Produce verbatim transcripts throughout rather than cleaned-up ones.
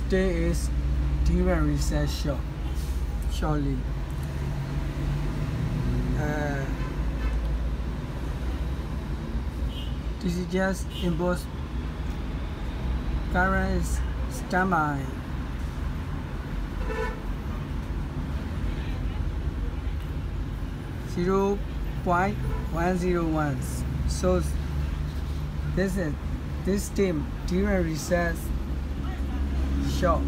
state is D RAM reset short. Shortly. Uh, this is just input. Current is standby. zero point one zero one. So this is this team D RAM reset short.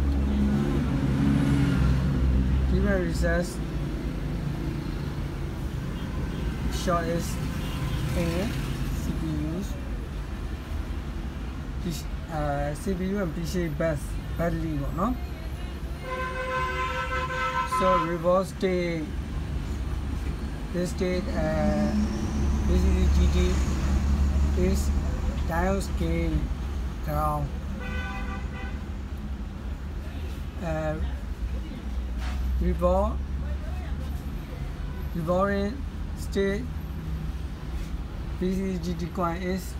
D RAM reset short is A C P Us. Uh, C P U and P C bus badly, no? So reverse state. This state uh, this is G T is down scale ground. Uh, revolve revolving state P C G T coin is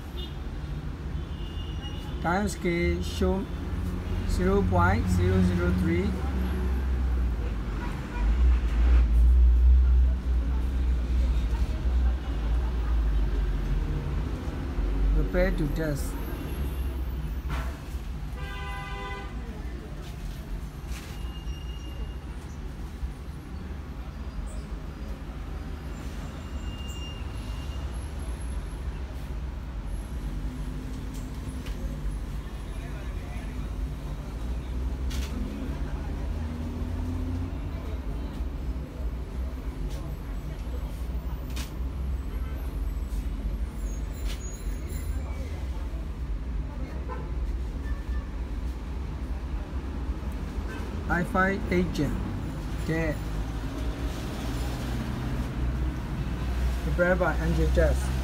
time scale show zero point zero zero three. Prepare to test. I five agent dead. Prepared by Angel Jazz.